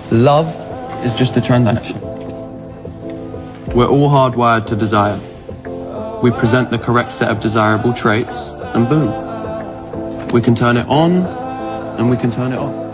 Love is just a transaction. We're all hardwired to desire. We present the correct set of desirable traits, and boom. We can turn it on, and we can turn it off.